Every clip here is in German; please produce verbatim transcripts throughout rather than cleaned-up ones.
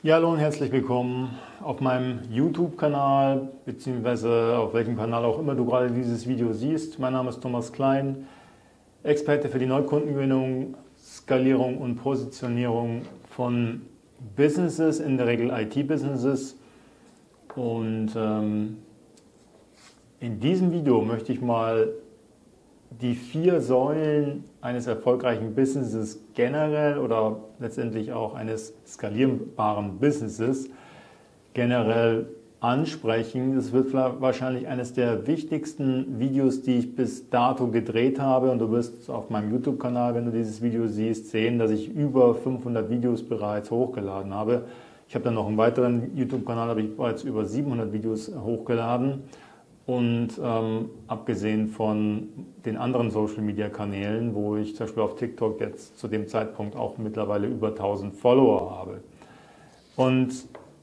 Ja, hallo und herzlich willkommen auf meinem YouTube-Kanal, beziehungsweise auf welchem Kanal auch immer du gerade dieses Video siehst. Mein Name ist Thomas Klein, Experte für die Neukundengewinnung, Skalierung und Positionierung von Businesses, in der Regel I T-Businesses. Und ähm, in diesem Video möchte ich mal die vier Säulen eines erfolgreichen Businesses generell oder letztendlich auch eines skalierbaren Businesses generell ansprechen. Das wird wahrscheinlich eines der wichtigsten Videos, die ich bis dato gedreht habe, und du wirst auf meinem YouTube-Kanal, wenn du dieses Video siehst, sehen, dass ich über fünfhundert Videos bereits hochgeladen habe. Ich habe dann noch einen weiteren YouTube-Kanal, habe ich bereits über siebenhundert Videos hochgeladen. Und ähm, abgesehen von den anderen Social-Media-Kanälen, wo ich zum Beispiel auf TikTok jetzt zu dem Zeitpunkt auch mittlerweile über tausend Follower habe. Und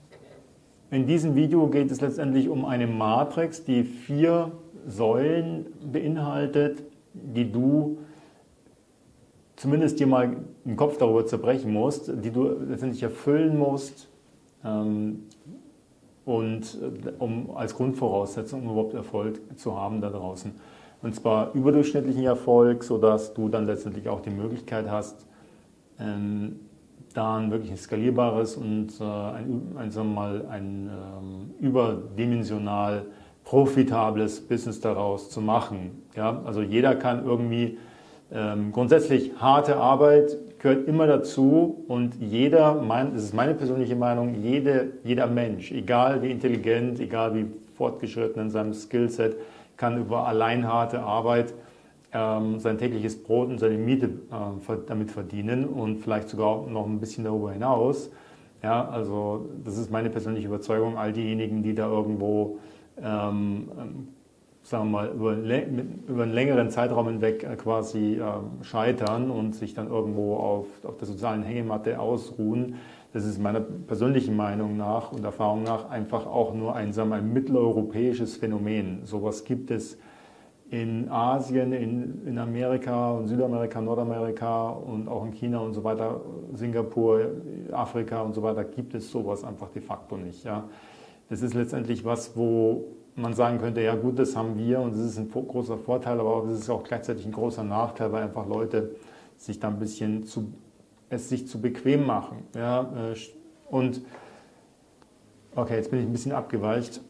in diesem Video geht es letztendlich um eine Matrix, die vier Säulen beinhaltet, die du zumindest dir mal den Kopf darüber zerbrechen musst, die du letztendlich erfüllen musst, ähm, und um als Grundvoraussetzung, um überhaupt Erfolg zu haben da draußen. Und zwar überdurchschnittlichen Erfolg, sodass du dann letztendlich auch die Möglichkeit hast, ähm, da ein wirklich skalierbares und äh, ein, ein, sagen wir mal, ein ähm, überdimensional profitables Business daraus zu machen. Ja? Also jeder kann irgendwie, ähm, grundsätzlich harte Arbeit gehört immer dazu, und jeder, mein, das ist meine persönliche Meinung, jede, jeder Mensch, egal wie intelligent, egal wie fortgeschritten in seinem Skillset, kann über allein harte Arbeit ähm, sein tägliches Brot und seine Miete äh, damit verdienen und vielleicht sogar noch ein bisschen darüber hinaus. Ja, also das ist meine persönliche Überzeugung. All diejenigen, die da irgendwo ähm, sagen wir mal, über, über einen längeren Zeitraum hinweg quasi ähm, scheitern und sich dann irgendwo auf, auf der sozialen Hängematte ausruhen. Das ist meiner persönlichen Meinung nach und Erfahrung nach einfach auch nur ein, sagen wir mal, mitteleuropäisches Phänomen. Sowas gibt es in Asien, in, in Amerika und Südamerika, Nordamerika und auch in China und so weiter, Singapur, Afrika und so weiter, gibt es sowas einfach de facto nicht. Ja. Das ist letztendlich was, wo man sagen könnte, ja gut, das haben wir und das ist ein großer Vorteil, aber das ist auch gleichzeitig ein großer Nachteil, weil einfach Leute sich da ein bisschen zu, es sich zu bequem machen. Ja, und okay, jetzt bin ich ein bisschen abgeweicht.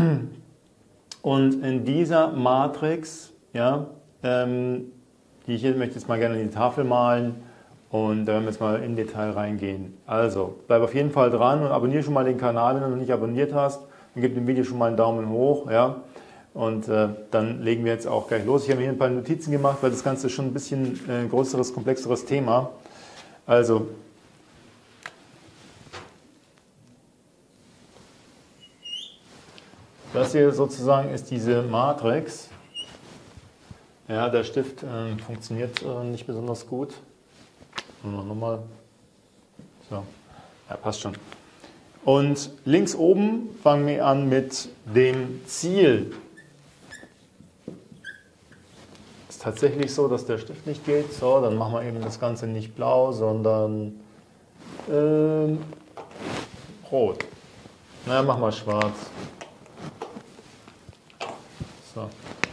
Und in dieser Matrix, ja, ähm, die ich hier möchte jetzt mal gerne in die Tafel malen, und da werden wir jetzt mal in Detail reingehen. Also, bleib auf jeden Fall dran und abonniere schon mal den Kanal, wenn du noch nicht abonniert hast. Und gib dem Video schon mal einen Daumen hoch, ja. Und äh, dann legen wir jetzt auch gleich los. Ich habe mir hier ein paar Notizen gemacht, weil das Ganze ist schon ein bisschen äh, größeres, komplexeres Thema. Also, das hier sozusagen ist diese Matrix. Ja, der Stift äh, funktioniert äh, nicht besonders gut. Nochmal. So, ja, passt schon. Und links oben fangen wir an mit dem Ziel. Ist tatsächlich so, dass der Stift nicht geht. So, dann machen wir eben das Ganze nicht blau, sondern äh, rot. Na, machen wir schwarz. So.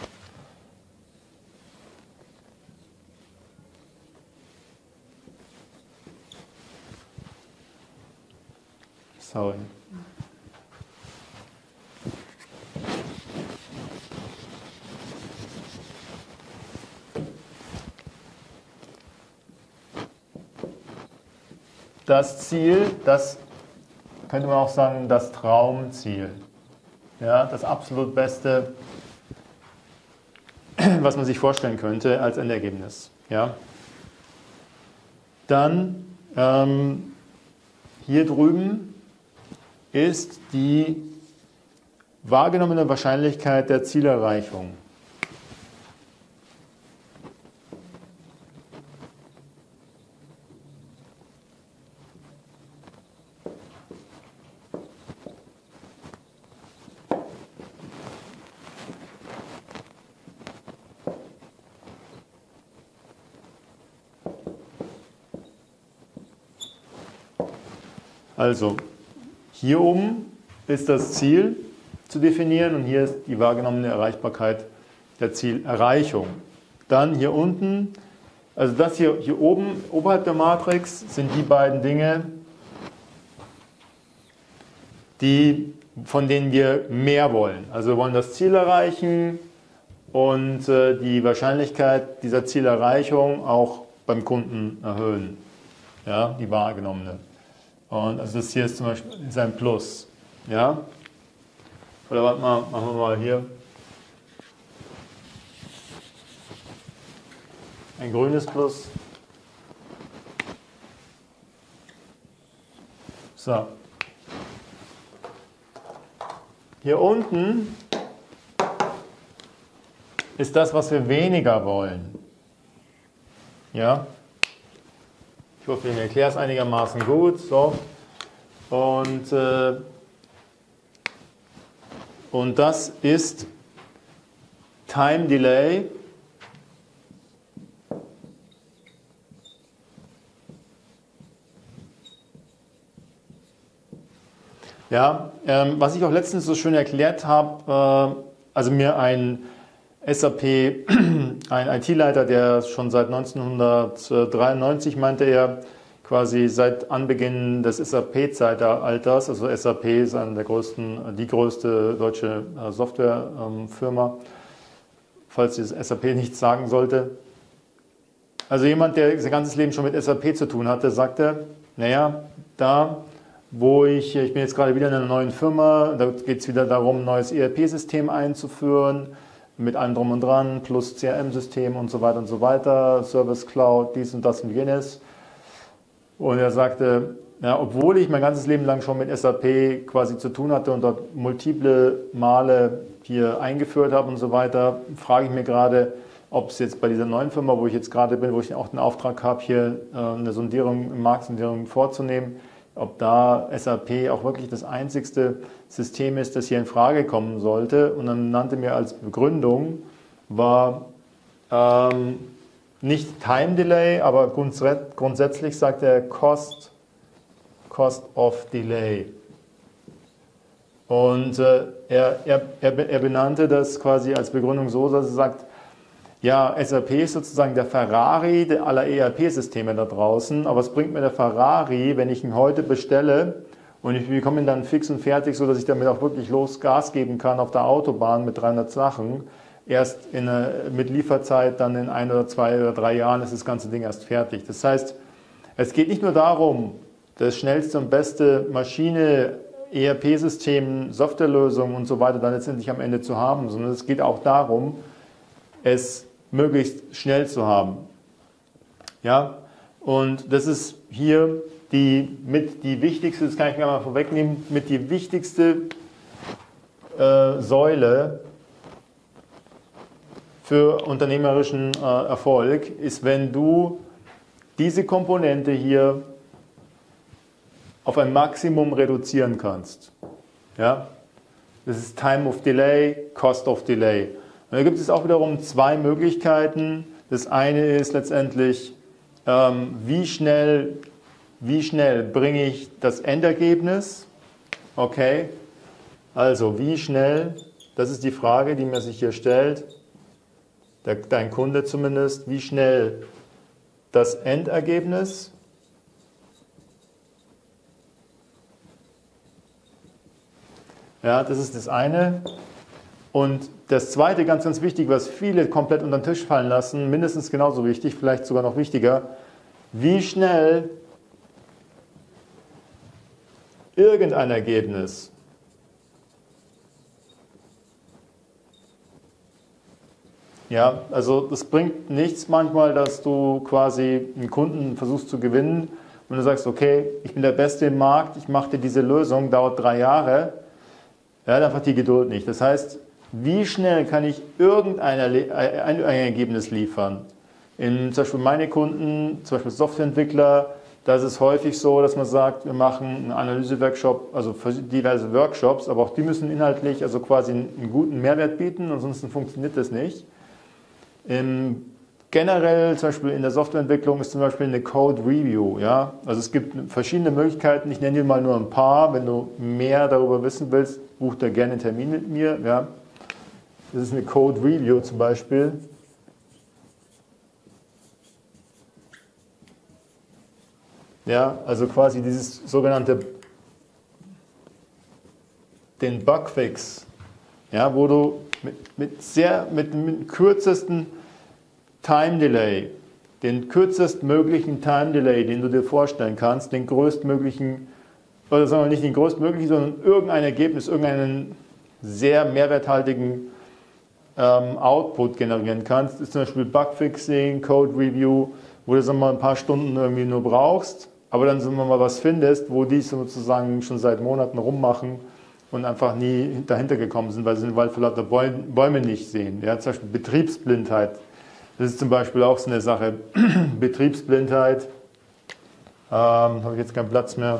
Sorry. Das Ziel, das könnte man auch sagen, das Traumziel. Ja, das absolut Beste, was man sich vorstellen könnte als Endergebnis. Ja. Dann ähm, hier drüben ist die wahrgenommene Wahrscheinlichkeit der Zielerreichung. Also, hier oben ist das Ziel zu definieren und hier ist die wahrgenommene Erreichbarkeit der Zielerreichung. Dann hier unten, also das hier, hier oben, oberhalb der Matrix, sind die beiden Dinge, die, von denen wir mehr wollen. Also wir wollen das Ziel erreichen und äh, die Wahrscheinlichkeit dieser Zielerreichung auch beim Kunden erhöhen. Ja, die wahrgenommene. Und also das hier ist zum Beispiel ist ein Plus. Ja? Oder warte mal, machen wir mal hier ein grünes Plus. So. Hier unten ist das, was wir weniger wollen. Ja? Ich hoffe, ich erkläre es einigermaßen gut. So. Und, äh, und das ist Time Delay. Ja, ähm, was ich auch letztens so schön erklärt habe, äh, also mir ein S A P, ein I T-Leiter, der schon seit neunzehnhundertdreiundneunzig, meinte er, quasi seit Anbeginn des S A P-Zeitalters, also S A P ist eine der größten, die größte deutsche Softwarefirma, falls das S A P nichts sagen sollte. Also jemand, der sein ganzes Leben schon mit S A P zu tun hatte, sagte, naja, da wo ich, ich bin jetzt gerade wieder in einer neuen Firma, da geht es wieder darum, ein neues E R P-System einzuführen, mit allem drum und dran, plus C R M-System und so weiter und so weiter, Service Cloud, dies und das und jenes. Und er sagte, ja, obwohl ich mein ganzes Leben lang schon mit S A P quasi zu tun hatte und dort multiple Male hier eingeführt habe und so weiter, frage ich mir gerade, ob es jetzt bei dieser neuen Firma, wo ich jetzt gerade bin, wo ich auch den Auftrag habe, hier eine Sondierung, Marktsondierung vorzunehmen, ob da S A P auch wirklich das einzigste System ist, das hier in Frage kommen sollte. Und dann nannte mir als Begründung, war ähm, nicht Time Delay, aber grundsätzlich sagt er Cost, Cost of Delay. Und äh, er, er, er benannte das quasi als Begründung so, dass er sagt, ja, S A P ist sozusagen der Ferrari aller E R P-Systeme da draußen, aber was bringt mir der Ferrari, wenn ich ihn heute bestelle und ich bekomme ihn dann fix und fertig, so dass ich damit auch wirklich los Gas geben kann auf der Autobahn mit dreihundert Sachen. Erst in eine, mit Lieferzeit, dann in ein oder zwei oder drei Jahren ist das ganze Ding erst fertig. Das heißt, es geht nicht nur darum, das schnellste und beste Maschine, E R P-System, Softwarelösung und so weiter dann letztendlich am Ende zu haben, sondern es geht auch darum, es möglichst schnell zu haben. Ja, und das ist hier die mit die wichtigste, das kann ich mir mal vorwegnehmen, mit die wichtigste äh, Säule für unternehmerischen äh, Erfolg ist, wenn du diese Komponente hier auf ein Maximum reduzieren kannst. Ja, das ist Time of Delay, Cost of Delay. Und da gibt es auch wiederum zwei Möglichkeiten. Das eine ist letztendlich, ähm, wie schnell, wie schnell bringe ich das Endergebnis? Okay, also wie schnell, das ist die Frage, die man sich hier stellt, der, dein Kunde zumindest, wie schnell das Endergebnis ja, das ist das eine. Und das zweite, ganz, ganz wichtig, was viele komplett unter den Tisch fallen lassen, mindestens genauso wichtig, vielleicht sogar noch wichtiger, wie schnell irgendein Ergebnis ja, also das bringt nichts manchmal, dass du quasi einen Kunden versuchst zu gewinnen und du sagst, okay, ich bin der Beste im Markt, ich mache dir diese Lösung, dauert drei Jahre. Er hat einfach die Geduld nicht. Das heißt, wie schnell kann ich irgendein ein Ergebnis liefern? In, zum Beispiel meine Kunden, zum Beispiel Softwareentwickler, da ist es häufig so, dass man sagt, wir machen einen Analyse-Workshop, also für diverse Workshops, aber auch die müssen inhaltlich also quasi einen, einen guten Mehrwert bieten, ansonsten funktioniert das nicht. Im generell zum Beispiel in der Softwareentwicklung ist zum Beispiel eine Code Review. Ja? Also es gibt verschiedene Möglichkeiten, ich nenne dir mal nur ein paar. Wenn du mehr darüber wissen willst, buch da gerne einen Termin mit mir. Ja? Das ist eine Code Review zum Beispiel. Ja, also quasi dieses sogenannte den Bugfix, ja, wo du mit, mit sehr mit dem kürzesten Time Delay, den kürzestmöglichen Time Delay, den du dir vorstellen kannst, den größtmöglichen, oder sagen wir nicht den größtmöglichen, sondern irgendein Ergebnis, irgendeinen sehr mehrwerthaltigen ähm, Output generieren kannst, ist zum Beispiel Bugfixing, Code Review, wo du sagen wir mal ein paar Stunden irgendwie nur brauchst, aber dann sagen wir mal was findest, wo die sozusagen schon seit Monaten rummachen und einfach nie dahinter gekommen sind, weil sie den Wald vor lauter Bäume nicht sehen. Ja, zum Beispiel Betriebsblindheit. Das ist zum Beispiel auch so eine Sache. Betriebsblindheit. Ähm, habe ich jetzt keinen Platz mehr.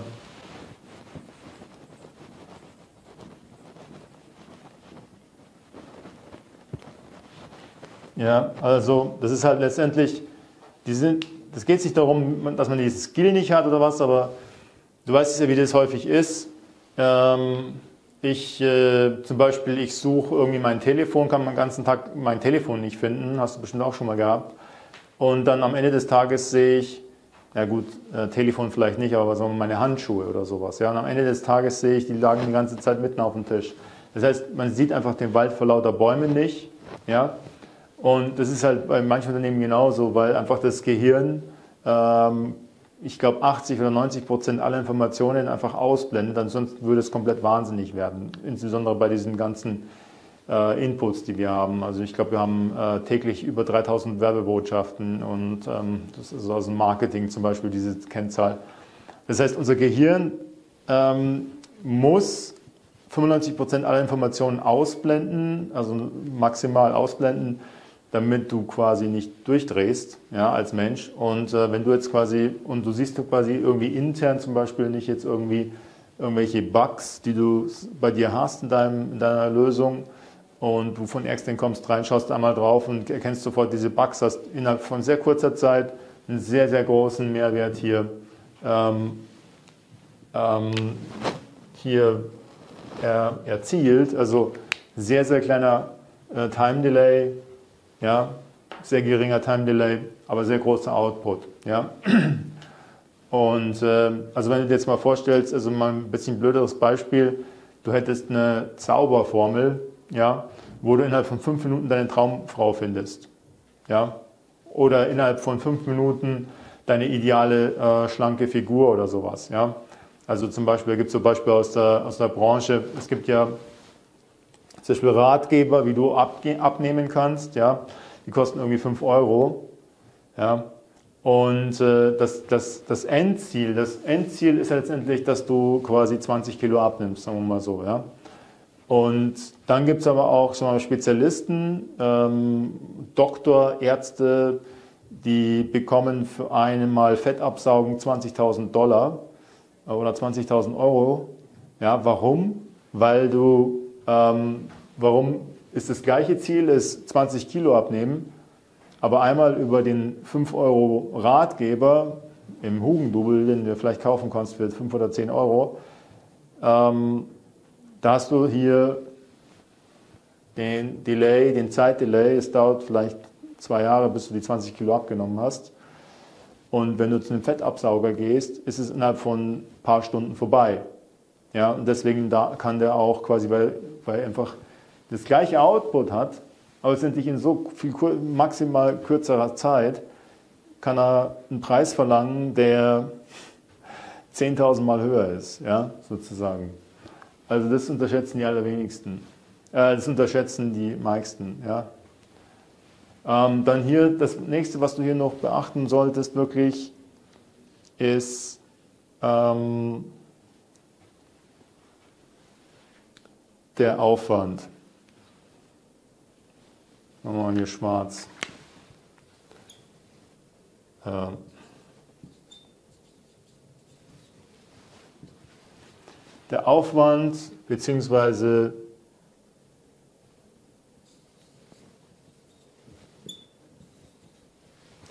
Ja, also das ist halt letztendlich, die sind, das geht nicht darum, dass man diesen Skill nicht hat oder was, aber du weißt ja, wie das häufig ist. Ähm, ich äh, zum Beispiel, ich suche irgendwie mein Telefon, kann den ganzen Tag mein Telefon nicht finden, hast du bestimmt auch schon mal gehabt. Und dann am Ende des Tages sehe ich, ja gut, äh, Telefon vielleicht nicht, aber sagen wir meine Handschuhe oder sowas. Ja? Und am Ende des Tages sehe ich, die lagen die ganze Zeit mitten auf dem Tisch. Das heißt, man sieht einfach den Wald vor lauter Bäumen nicht. Ja? Und das ist halt bei manchen Unternehmen genauso, weil einfach das Gehirn, ähm, ich glaube achtzig oder neunzig Prozent aller Informationen einfach ausblendet, ansonsten würde es komplett wahnsinnig werden, insbesondere bei diesen ganzen äh, Inputs, die wir haben. Also ich glaube, wir haben äh, täglich über dreitausend Werbebotschaften und ähm, das ist aus dem Marketing zum Beispiel diese Kennzahl. Das heißt, unser Gehirn ähm, muss fünfundneunzig Prozent aller Informationen ausblenden, also maximal ausblenden, damit du quasi nicht durchdrehst, ja, als Mensch. Und äh, wenn du jetzt quasi, und du siehst du quasi irgendwie intern zum Beispiel nicht jetzt irgendwie irgendwelche Bugs, die du bei dir hast in, deinem, in deiner Lösung und du von extern kommst rein, schaust einmal drauf und erkennst sofort diese Bugs, hast innerhalb von sehr kurzer Zeit einen sehr, sehr großen Mehrwert hier, ähm, ähm, hier er, erzielt. Also sehr, sehr kleiner äh, Time Delay, ja, sehr geringer Time Delay, aber sehr großer Output. Ja. Und äh, also wenn du dir jetzt mal vorstellst, also mal ein bisschen blöderes Beispiel, du hättest eine Zauberformel, ja, wo du innerhalb von fünf Minuten deine Traumfrau findest. Ja. Oder innerhalb von fünf Minuten deine ideale äh, schlanke Figur oder sowas. Ja. Also zum Beispiel, da gibt es so Beispiele aus der, aus der Branche, es gibt ja zum Beispiel Ratgeber, wie du abnehmen kannst, ja, die kosten irgendwie fünf Euro. Ja. Und äh, das, das, das Endziel, das Endziel ist ja letztendlich, dass du quasi zwanzig Kilo abnimmst, sagen wir mal so. Ja. Und dann gibt es aber auch sagen wir mal, Spezialisten, ähm, Doktor, Ärzte, die bekommen für einmal Fettabsaugen zwanzigtausend Dollar oder zwanzigtausend Euro. Ja, warum? Weil du Ähm, warum ist das gleiche Ziel, ist zwanzig Kilo abnehmen, aber einmal über den fünf Euro Ratgeber im Hugendubel, den du vielleicht kaufen kannst für fünf oder zehn Euro, ähm, da hast du hier den Delay, den Zeitdelay, es dauert vielleicht zwei Jahre, bis du die zwanzig Kilo abgenommen hast. Und wenn du zu einem Fettabsauger gehst, ist es innerhalb von ein paar Stunden vorbei. Ja, und deswegen da kann der auch quasi, weil, weil er einfach das gleiche Output hat, aber letztendlich in so viel maximal kürzerer Zeit, kann er einen Preis verlangen, der zehntausend Mal höher ist, ja, sozusagen. Also das unterschätzen die allerwenigsten. Äh, das unterschätzen die meisten, ja. Ähm, dann hier, das nächste, was du hier noch beachten solltest, wirklich, ist, ähm, der Aufwand. Machen wir mal hier schwarz. Ähm. Der Aufwand beziehungsweise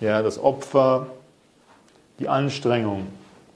ja, das Opfer, die Anstrengung.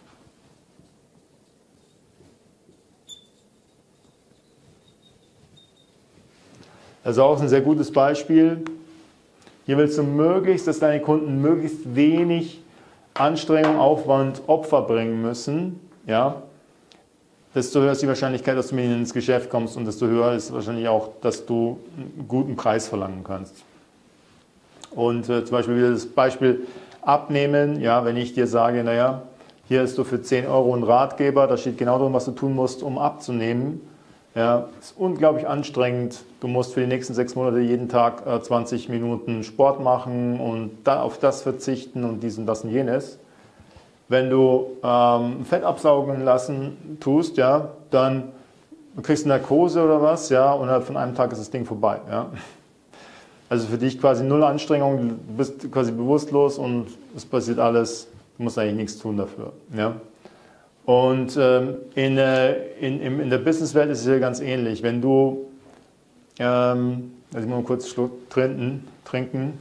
Also auch ein sehr gutes Beispiel. Hier willst du möglichst, dass deine Kunden möglichst wenig Anstrengung, Aufwand, Opfer bringen müssen. Ja? Desto höher ist die Wahrscheinlichkeit, dass du mit ihnen ins Geschäft kommst und desto höher ist wahrscheinlich auch, dass du einen guten Preis verlangen kannst. Und äh, zum Beispiel wieder das Beispiel Abnehmen. Ja, wenn ich dir sage, naja, hier hast du für zehn Euro einen Ratgeber, da steht genau drin, was du tun musst, um abzunehmen. Ja, ist unglaublich anstrengend. Du musst für die nächsten sechs Monate jeden Tag äh, zwanzig Minuten Sport machen und da, auf das verzichten und dies und das und jenes. Wenn du ähm, Fett absaugen lassen tust, ja, dann kriegst du Narkose oder was, ja, und innerhalb von einem Tag ist das Ding vorbei. Ja. Also für dich quasi null Anstrengung, du bist quasi bewusstlos und es passiert alles, du musst eigentlich nichts tun dafür. Ja. Und ähm, in, äh, in, in, in der Businesswelt ist es ja ganz ähnlich. Wenn du, ähm, also ich muss mal kurz einen Schluck trinken, trinken.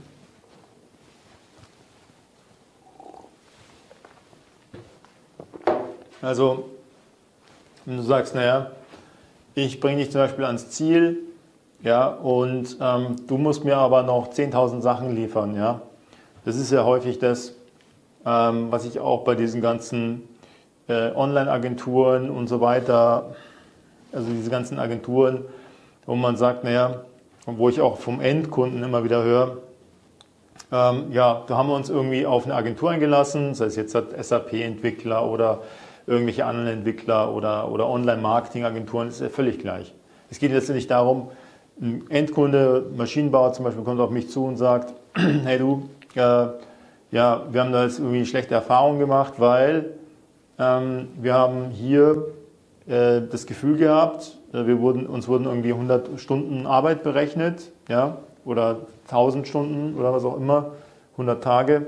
Also, wenn du sagst, naja, ich bringe dich zum Beispiel ans Ziel, ja, und ähm, du musst mir aber noch zehntausend Sachen liefern, ja. Das ist ja häufig das, ähm, was ich auch bei diesen ganzen Äh, Online-Agenturen und so weiter, also diese ganzen Agenturen, wo man sagt, naja, wo ich auch vom Endkunden immer wieder höre, ähm, ja, da haben wir uns irgendwie auf eine Agentur eingelassen, das heißt jetzt hat S A P-Entwickler oder irgendwelche anderen Entwickler oder, oder Online-Marketing-Agenturen, ist ja völlig gleich. Es geht letztendlich darum, ein Endkunde, Maschinenbauer zum Beispiel, kommt auf mich zu und sagt, hey du, äh, ja, wir haben da jetzt irgendwie schlechte Erfahrungen gemacht, weil Ähm, wir haben hier äh, das Gefühl gehabt, äh, wir wurden, uns wurden irgendwie hundert Stunden Arbeit berechnet, ja, oder tausend Stunden oder was auch immer, hundert Tage.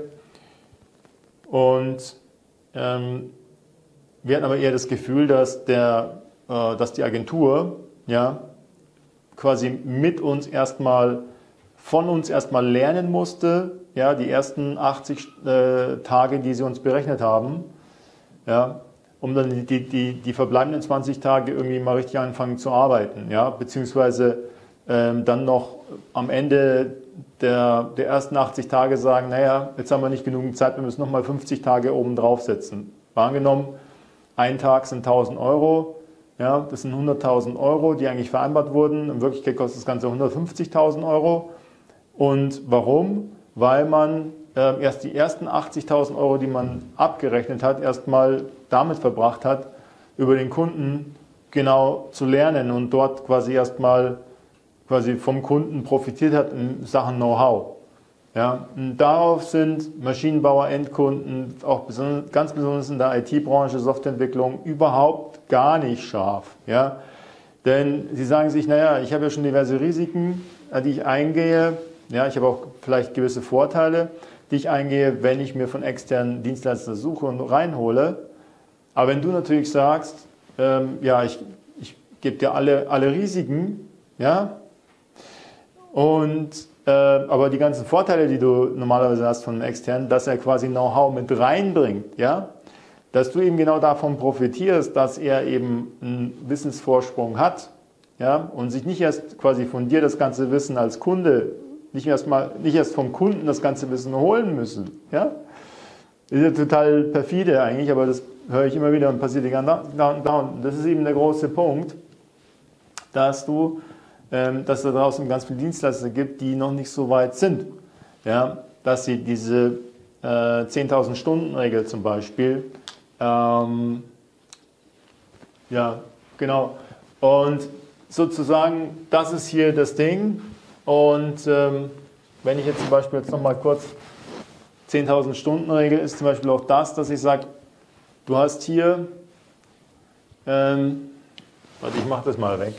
Und ähm, wir hatten aber eher das Gefühl, dass, der, äh, dass die Agentur, ja, quasi mit uns erstmal, von uns erstmal lernen musste, ja, die ersten achtzig äh, Tage, die sie uns berechnet haben. Ja, um dann die, die, die verbleibenden zwanzig Tage irgendwie mal richtig anfangen zu arbeiten, ja, beziehungsweise ähm, dann noch am Ende der, der ersten achtzig Tage sagen, naja, jetzt haben wir nicht genug Zeit, wir müssen nochmal fünfzig Tage oben draufsetzen. Angenommen, ein Tag sind tausend Euro, ja, das sind hunderttausend Euro, die eigentlich vereinbart wurden, in Wirklichkeit kostet das Ganze hundertfünfzigtausend Euro. Und warum? Weil man erst die ersten achtzigtausend Euro, die man abgerechnet hat, erstmal damit verbracht hat, über den Kunden genau zu lernen und dort quasi erstmal quasi vom Kunden profitiert hat in Sachen Know-how. Ja, und darauf sind Maschinenbauer, Endkunden, auch besonders, ganz besonders in der I T-Branche, Softwareentwicklung, überhaupt gar nicht scharf. Ja? Denn sie sagen sich, naja, ich habe ja schon diverse Risiken, die ich eingehe, ja, ich habe auch vielleicht gewisse Vorteile, die ich eingehe, wenn ich mir von externen Dienstleistern suche und reinhole. Aber wenn du natürlich sagst, ähm, ja, ich, ich gebe dir alle, alle Risiken, ja, und, äh, aber die ganzen Vorteile, die du normalerweise hast von externen, dass er quasi Know-how mit reinbringt, ja, dass du eben genau davon profitierst, dass er eben einen Wissensvorsprung hat, ja, und sich nicht erst quasi von dir das ganze Wissen als Kunde Nicht erst, mal, nicht erst vom Kunden das ganze Wissen holen müssen. Ja? Das ist ja total perfide eigentlich, aber das höre ich immer wieder und passiert die ganze Zeit. Das ist eben der große Punkt, dass, du, ähm, dass es da draußen ganz viele Dienstleister gibt, die noch nicht so weit sind. Ja? Dass sie diese äh, zehntausend Stunden Regel zum Beispiel, ähm, ja, genau, und sozusagen, das ist hier das Ding. Und ähm, wenn ich jetzt zum Beispiel jetzt nochmal kurz zehntausend Stunden Regel ist zum Beispiel auch das, dass ich sage, du hast hier, ähm, warte, ich mache das mal weg.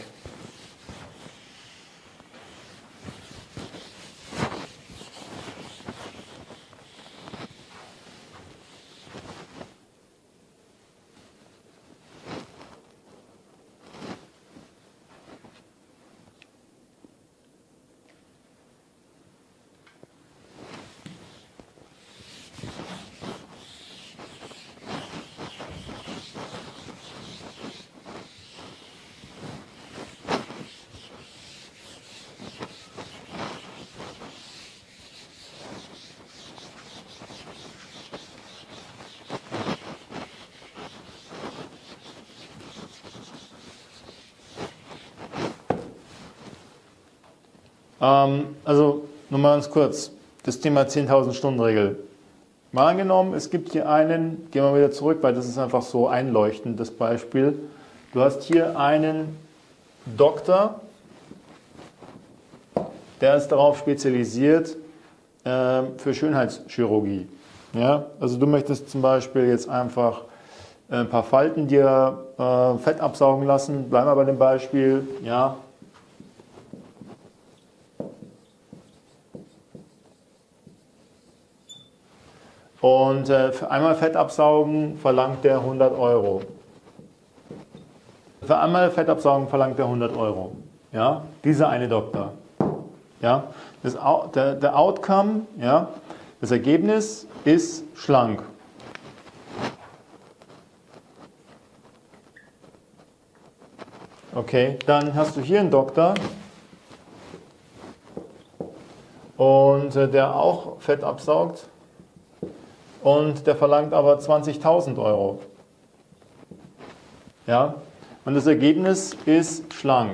Ähm, also, nur mal ganz kurz, das Thema zehntausend Stunden Regel. Mal angenommen, es gibt hier einen, gehen wir wieder zurück, weil das ist einfach so einleuchtend, das Beispiel. Du hast hier einen Doktor, der ist darauf spezialisiert äh, für Schönheitschirurgie. Ja? Also du möchtest zum Beispiel jetzt einfach ein paar Falten dir äh, Fett absaugen lassen. Bleiben wir bei dem Beispiel. Ja. Und äh, für einmal Fett absaugen verlangt der hundert Euro. Für einmal Fett absaugen verlangt der hundert Euro. Ja, dieser eine Doktor. Ja, das, der, der Outcome, ja, das Ergebnis ist schlank. Okay, dann hast du hier einen Doktor und äh, der auch Fett absaugt und der verlangt aber zwanzigtausend Euro. Ja, und das Ergebnis ist schlank.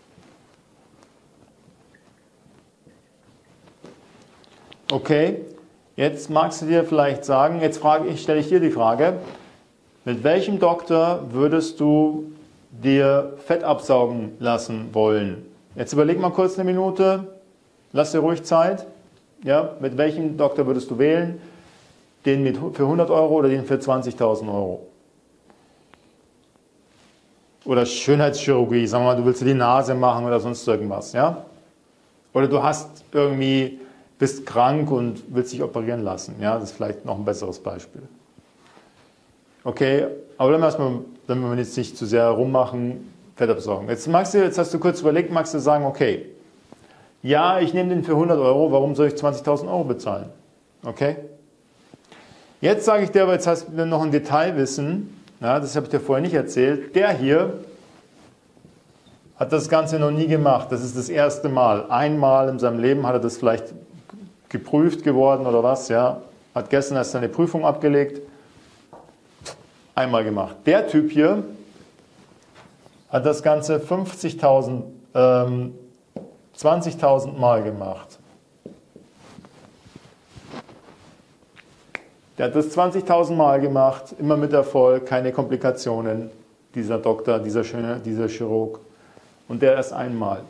Okay, jetzt magst du dir vielleicht sagen, jetzt frage ich, stelle ich dir die Frage, mit welchem Doktor würdest du dir Fett absaugen lassen wollen? Jetzt überleg mal kurz eine Minute, lass dir ruhig Zeit. Ja, mit welchem Doktor würdest du wählen? Den mit für hundert Euro oder den für zwanzigtausend Euro? Oder Schönheitschirurgie, sagen wir mal, du willst dir die Nase machen oder sonst irgendwas, ja? Oder du hast irgendwie, bist krank und willst dich operieren lassen, ja? Das ist vielleicht noch ein besseres Beispiel. Okay, aber dann erstmal, wenn wir jetzt nicht zu sehr rummachen, Fett absaugen. Jetzt magst du, jetzt hast du kurz überlegt, magst du sagen, okay, ja, ich nehme den für hundert Euro, warum soll ich zwanzigtausend Euro bezahlen? Okay? Jetzt sage ich dir aber, jetzt hast du noch ein Detailwissen, ja, das habe ich dir vorher nicht erzählt. Der hier hat das Ganze noch nie gemacht. Das ist das erste Mal. Einmal in seinem Leben hat er das vielleicht geprüft geworden oder was. Ja. Hat gestern erst seine Prüfung abgelegt. Einmal gemacht. Der Typ hier hat das Ganze fünfzigtausend, ähm, zwanzigtausend Mal gemacht. Der hat das zwanzigtausend Mal gemacht, immer mit Erfolg, keine Komplikationen, dieser Doktor, dieser schöne, dieser Chirurg. Und der erst einmal.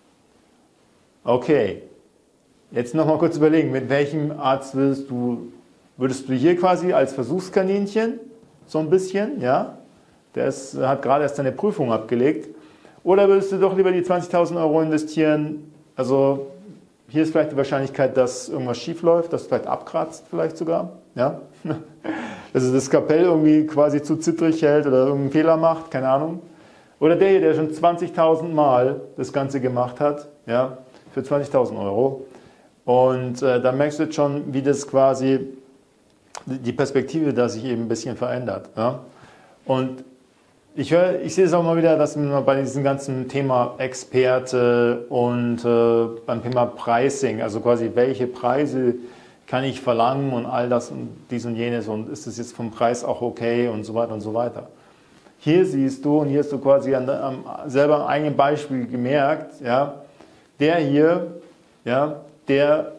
Okay, jetzt nochmal kurz überlegen, mit welchem Arzt würdest du, würdest du hier quasi als Versuchskaninchen, so ein bisschen, ja, der ist, hat gerade erst seine Prüfung abgelegt, oder würdest du doch lieber die zwanzigtausend Euro investieren, also hier ist vielleicht die Wahrscheinlichkeit, dass irgendwas schief läuft, dass es vielleicht abkratzt vielleicht sogar. Ja? Also das Skalpell irgendwie quasi zu zittrig hält oder irgendeinen Fehler macht, keine Ahnung. Oder der hier, der schon zwanzigtausend Mal das Ganze gemacht hat, ja, für zwanzigtausend Euro. Und äh, da merkst du jetzt schon, wie das quasi, die Perspektive da sich eben ein bisschen verändert. Ja? Und Ich, höre, ich sehe es auch mal wieder, dass man bei diesem ganzen Thema Experte und äh, beim Thema Pricing, also quasi welche Preise kann ich verlangen und all das und dies und jenes und ist das jetzt vom Preis auch okay und so weiter und so weiter. Hier siehst du, und hier hast du quasi an, am, selber am eigenen Beispiel gemerkt, ja, der hier, ja, der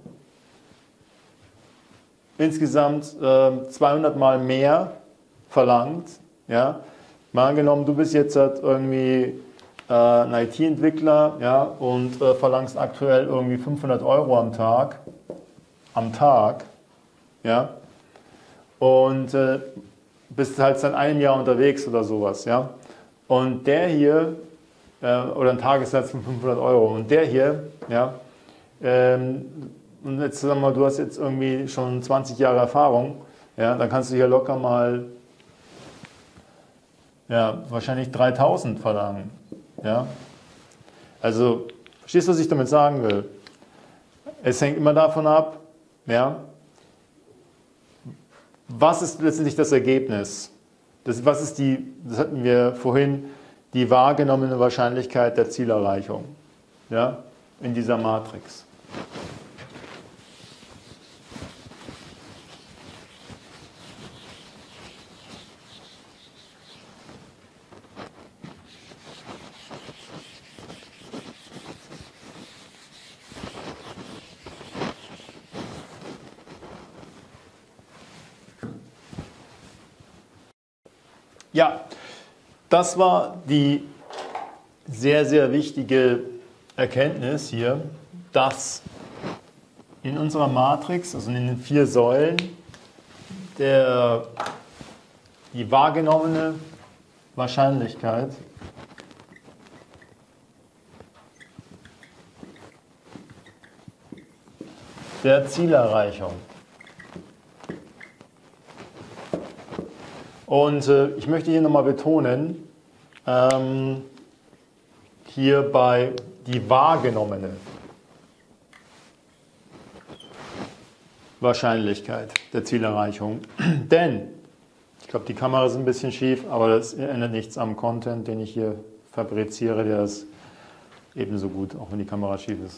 insgesamt äh, zweihundert Mal mehr verlangt, ja. Mal angenommen, du bist jetzt halt irgendwie äh, ein I T-Entwickler, ja, und äh, verlangst aktuell irgendwie fünfhundert Euro am Tag, am Tag, ja, und äh, bist halt seit einem Jahr unterwegs oder sowas, ja, und der hier, äh, oder ein Tagessatz von fünfhundert Euro, und der hier, ja, ähm, und jetzt sagen wir mal, du hast jetzt irgendwie schon zwanzig Jahre Erfahrung, ja, dann kannst du hier locker mal ja, wahrscheinlich dreitausend verlangen. Ja? Also, verstehst du, was ich damit sagen will? Es hängt immer davon ab, ja, was ist letztendlich das Ergebnis? Das, was ist die, das hatten wir vorhin, die wahrgenommene Wahrscheinlichkeit der Zielerreichung, ja, in dieser Matrix. Ja, das war die sehr, sehr wichtige Erkenntnis hier, dass in unserer Matrix, also in den vier Säulen, der, die wahrgenommene Wahrscheinlichkeit der Zielerreichung. Und äh, ich möchte hier nochmal betonen, ähm, hierbei die wahrgenommene Wahrscheinlichkeit der Zielerreichung. Denn, ich glaube, die Kamera ist ein bisschen schief, aber das ändert nichts am Content, den ich hier fabriziere, der ist ebenso gut, auch wenn die Kamera schief ist.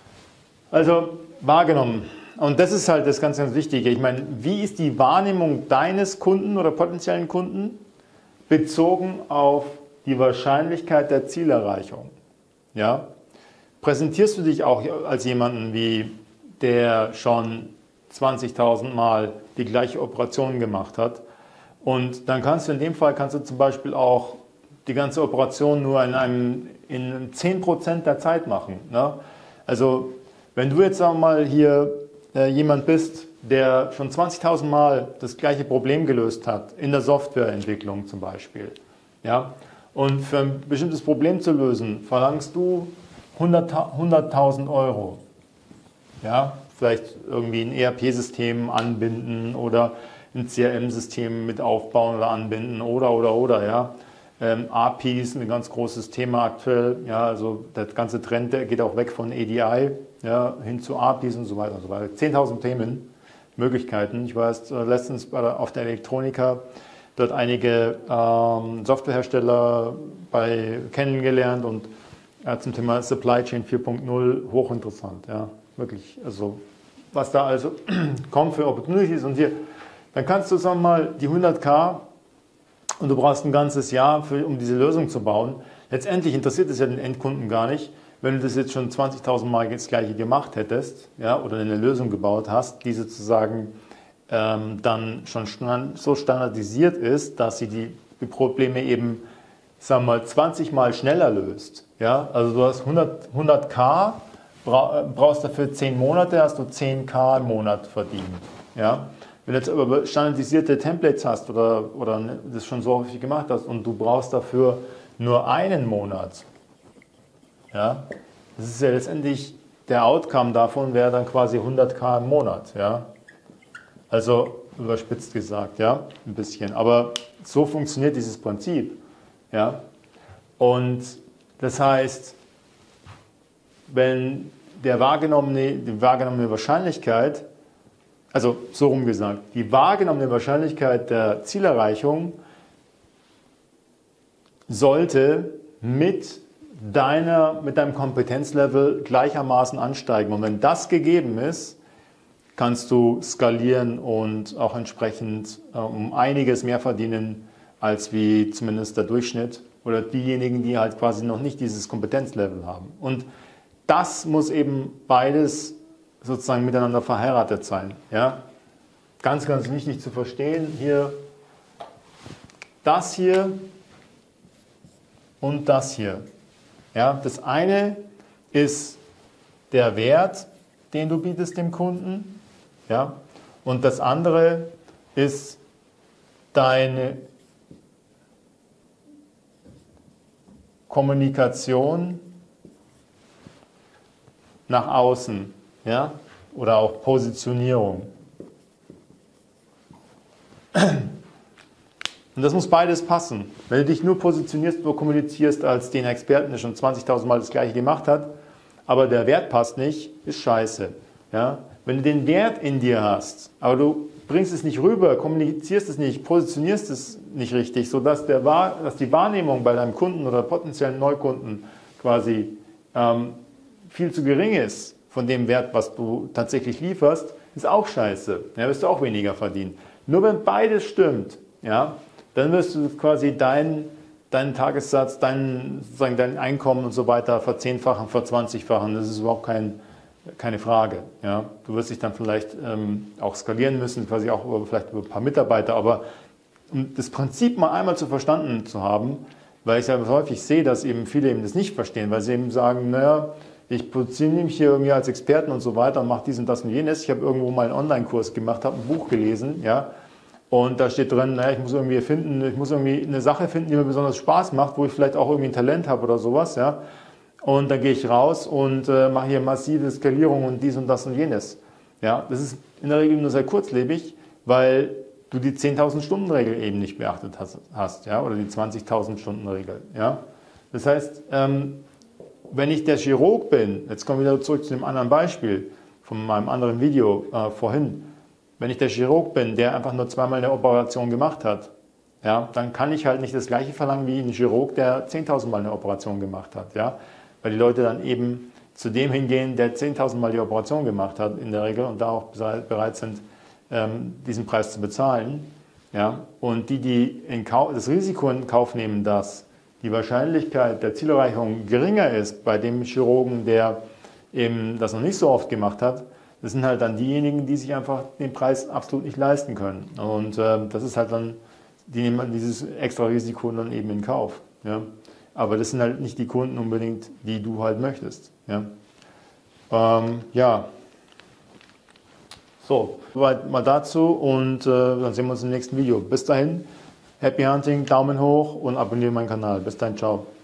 Also, wahrgenommen. Und das ist halt das ganz, ganz Wichtige. Ich meine, wie ist die Wahrnehmung deines Kunden oder potenziellen Kunden bezogen auf die Wahrscheinlichkeit der Zielerreichung? Ja? Präsentierst du dich auch als jemanden, wie der schon zwanzigtausend Mal die gleiche Operation gemacht hat? Und dann kannst du in dem Fall kannst du zum Beispiel auch die ganze Operation nur in einem in zehn Prozent der Zeit machen. Ne? Also wenn du jetzt sagen wir mal hier äh, jemand bist, der schon zwanzigtausend Mal das gleiche Problem gelöst hat, in der Softwareentwicklung zum Beispiel, ja, und für ein bestimmtes Problem zu lösen, verlangst du hunderttausend Euro. Ja, vielleicht irgendwie ein E R P-System anbinden oder ein C R M-System mit aufbauen oder anbinden oder, oder, oder, ja. Ähm, A P Is, ein ganz großes Thema aktuell, ja, also der ganze Trend, der geht auch weg von A D I, ja, hin zu A P Is und so weiter und so weiter. zehntausend Themen, Möglichkeiten. Ich war erst äh, letztens bei der, auf der Elektronika, dort einige ähm, Softwarehersteller bei kennengelernt und äh, zum Thema Supply Chain vier Punkt null, hochinteressant, ja, wirklich, also was da also kommt für Opportunities und hier, dann kannst du, sagen wir mal, die hunderttausend und du brauchst ein ganzes Jahr, für, um diese Lösung zu bauen. Letztendlich interessiert es ja den Endkunden gar nicht, wenn du das jetzt schon zwanzigtausend Mal das Gleiche gemacht hättest, ja, oder eine Lösung gebaut hast, die sozusagen ähm, dann schon so standardisiert ist, dass sie die, die Probleme eben, sagen wir mal, zwanzig Mal schneller löst. Ja? Also du hast hundert, hunderttausend, brauchst dafür zehn Monate, hast du zehntausend im Monat verdient. Ja? Wenn du jetzt aber standardisierte Templates hast oder, oder das schon so häufig gemacht hast und du brauchst dafür nur einen Monat, ja, das ist ja letztendlich der Outcome davon, wäre dann quasi hunderttausend im Monat. Ja? Also überspitzt gesagt, ja, ein bisschen. Aber so funktioniert dieses Prinzip. Ja? Und das heißt, wenn der wahrgenommene, die wahrgenommene Wahrscheinlichkeit, also so rum gesagt, die wahrgenommene Wahrscheinlichkeit der Zielerreichung sollte mit, deiner, mit deinem Kompetenzlevel gleichermaßen ansteigen. Und wenn das gegeben ist, kannst du skalieren und auch entsprechend äh, um einiges mehr verdienen, als wie zumindest der Durchschnitt oder diejenigen, die halt quasi noch nicht dieses Kompetenzlevel haben. Und das muss eben beides sozusagen miteinander verheiratet sein. Ja? Ganz, ganz wichtig zu verstehen, hier das hier und das hier. Ja? Das eine ist der Wert, den du bietest dem Kunden, ja? Und das andere ist deine Kommunikation nach außen. Ja? Oder auch Positionierung. Und das muss beides passen. Wenn du dich nur positionierst oder kommunizierst als den Experten, der schon zwanzigtausend Mal das Gleiche gemacht hat, aber der Wert passt nicht, ist scheiße. Ja? Wenn du den Wert in dir hast, aber du bringst es nicht rüber, kommunizierst es nicht, positionierst es nicht richtig, sodass der, dass die Wahrnehmung bei deinem Kunden oder potenziellen Neukunden quasi ähm, viel zu gering ist, von dem Wert, was du tatsächlich lieferst, ist auch scheiße. Ja, wirst du auch weniger verdienen. Nur wenn beides stimmt, ja, dann wirst du quasi deinen dein Tagessatz, dein, sozusagen dein Einkommen und so weiter verzehnfachen, verzwanzigfachen. Das ist überhaupt kein, keine Frage. Ja. Du wirst dich dann vielleicht ähm, auch skalieren müssen, quasi auch über, vielleicht über ein paar Mitarbeiter, aber um das Prinzip mal einmal zu verstanden zu haben, weil ich ja häufig sehe, dass eben viele eben das nicht verstehen, weil sie eben sagen, naja, ich positioniere mich hier irgendwie als Experten und so weiter und mache dies und das und jenes. Ich habe irgendwo mal einen Online-Kurs gemacht, habe ein Buch gelesen, ja, und da steht drin, naja, ich muss irgendwie finden, ich muss irgendwie eine Sache finden, die mir besonders Spaß macht, wo ich vielleicht auch irgendwie ein Talent habe oder sowas, ja. Und dann gehe ich raus und äh, mache hier massive Skalierung und dies und das und jenes. Ja, das ist in der Regel nur sehr kurzlebig, weil du die zehntausend Stunden Regel eben nicht beachtet hast, hast, ja, oder die zwanzigtausend Stunden Regel. Ja. Das heißt, ähm, wenn ich der Chirurg bin, jetzt kommen wir wieder zurück zu dem anderen Beispiel von meinem anderen Video äh, vorhin, wenn ich der Chirurg bin, der einfach nur zweimal eine Operation gemacht hat, ja, dann kann ich halt nicht das Gleiche verlangen wie ein Chirurg, der zehntausend Mal eine Operation gemacht hat, ja, weil die Leute dann eben zu dem hingehen, der zehntausend Mal die Operation gemacht hat in der Regel und da auch bereit sind, ähm, diesen Preis zu bezahlen, ja, und die, die in Kauf, das Risiko in Kauf nehmen, dass die Wahrscheinlichkeit der Zielerreichung geringer ist bei dem Chirurgen, der eben das noch nicht so oft gemacht hat, das sind halt dann diejenigen, die sich einfach den Preis absolut nicht leisten können. Und äh, das ist halt dann, die nehmen dieses extra Risiko dann eben in Kauf. Ja? Aber das sind halt nicht die Kunden unbedingt, die du halt möchtest. Ja, ähm, ja. So, soweit mal dazu und äh, dann sehen wir uns im nächsten Video. Bis dahin, Happy Hunting, Daumen hoch und abonniere meinen Kanal. Bis dahin, ciao.